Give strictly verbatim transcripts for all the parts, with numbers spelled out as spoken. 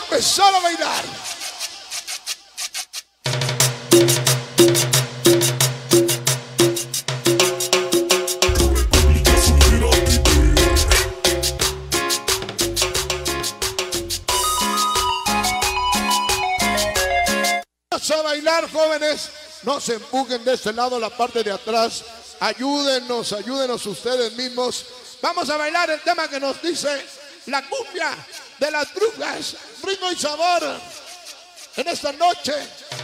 empezar a bailar. Vamos a bailar, jóvenes. No se empujen de este lado, la parte de atrás. Ayúdenos, ayúdenos ustedes mismos. Vamos a bailar el tema que nos dice la cumbia de las brujas. Ritmo y sabor en esta noche.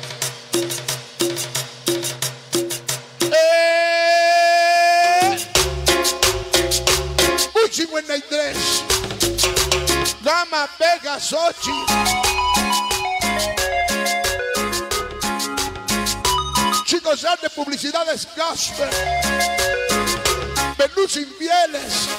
Eh, Muy cincuenta y tres. Gama Vega Sochi. Chicos de publicidades Casper. Menú sin pieles.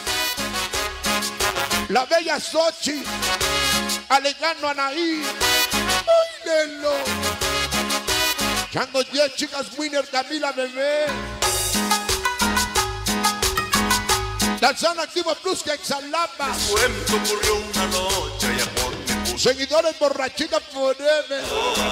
La bella Sochi. Alejandro Anaí. Báilenlo. Chango diez, chicas Winner, Camila Bebé. Danzana Activo Plus que Exalapa. Cuento ocurrió una noche y amor me puso. Seguidores Borrachita Forever.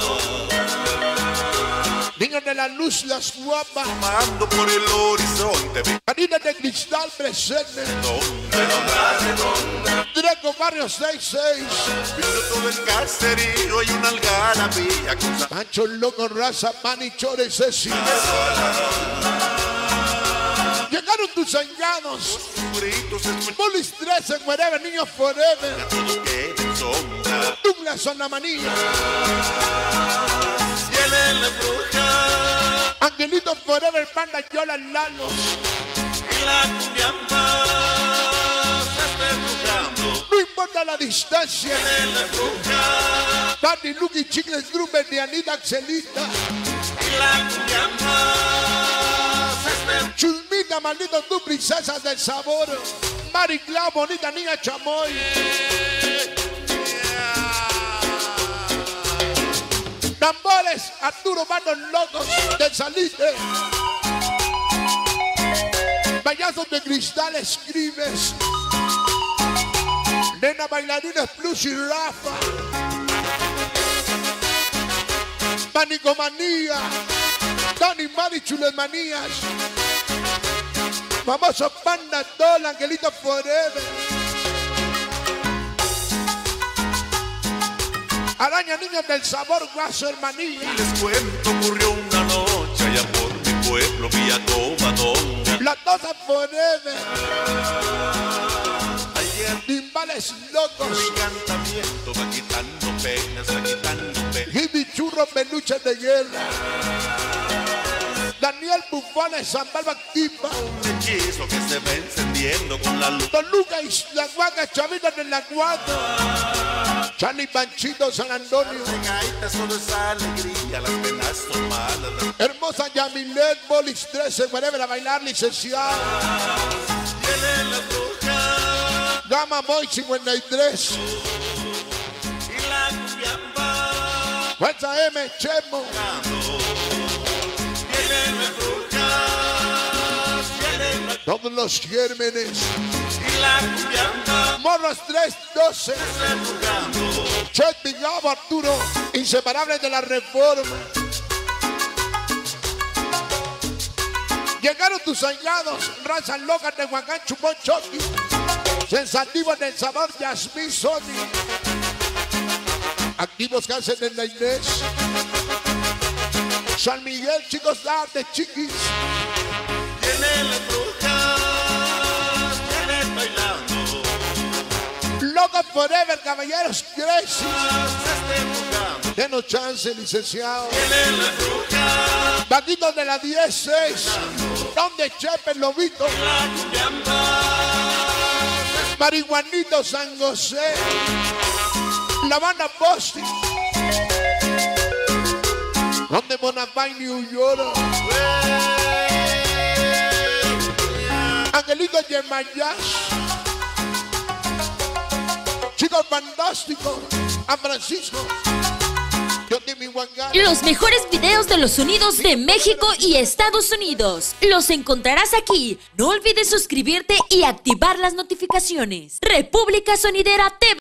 Niños de la luz, las guapas. Tomando por el horizonte. Harina de cristal presente. ¿Dónde, dónde, dónde? Draco Barrio sesenta y seis. Viendo todo el caserío hay una algarabía. Cosa... Pancho Loco, Raza, Manny, Chore, Ceci. Llegaron tus engaños. Bolis trece, Wherever, Niños Forever. Todo queda en sombra. Douglas, Zona Manía. Tiene la bruja. Angelito Forever, Panda, Yola, Lalos. Y la cumbiamba se está embrujando. No importa la distancia. Tiene la bruja. Fanny, Lucky, Chicles, Gruber, Dianita, Axelita. Y la cumbiamba se está embrujando. Chulmita, maldito tú, princesas del sabor. Mari Clau, bonita niña Chamoy. Tambores, Arturo, Manos Locos del Salite. Payasos de cristal, escribes. Nena Bailarines Plus y Rafa. Manicomanía. Dani, Mari, Chules Manías. Famoso Panda Doll, Angelito Forever. Araña, Niños del Sabor, Guaso, Hermanilla. Les cuento, ocurrió una noche allá por mi pueblo, Villa Covadonga. La Tosa Forever. Ayer Timbales Locos. mi encantamiento va quitando penas, va quitando penas. Jimmy Churro, Peluche de Guerra. Daniel Bufones, San Balba Activa. Un hechizo que se va encendiendo con la luz. Toluca y La Guaga, Chavita de la Guaga. Charlie Panchito, San Antonio. De gaitas solo esa alegría, las penas son malas. Hermosa Yamilet, Bolis trece, Wherever, a bailar, licenciada. Tiene la bruja. Gama Boy cincuenta y tres. Y la cumbiamba. Fuerza M, Chemo. Tiene la bruja. Tiene la... Todos los gérmenes. Y la cumbiamba. Morros tres doce. Está embrujando. Chet Pigabo, Arturo. Inseparables de la Reforma. Llegaron tus aislados. Razas locas de Huacán, Chupón, Choqui. Sensativos del sabor, Yasmín, Sony. Activos que hacen en la Inés. San Miguel, chicos de arte, chiquis. Tiene la bruja. Tiene bailando. Locos Forever, caballeros, Gracie. Se está embrujando. Denos chance, licenciado. Tiene la bruja. Vaquitos de la diez seis. Donde Chepe, Lobito. La cumbiamba. Marihuanito, San José. La banda Boston. Donde Bonafide, New York. Angelito Yemayas. Chicos fantásticos. A Francisco. Yo te mi Huangán. Los mejores videos de los sonidos de México y Estados Unidos los encontrarás aquí. No olvides suscribirte y activar las notificaciones. República Sonidera T V.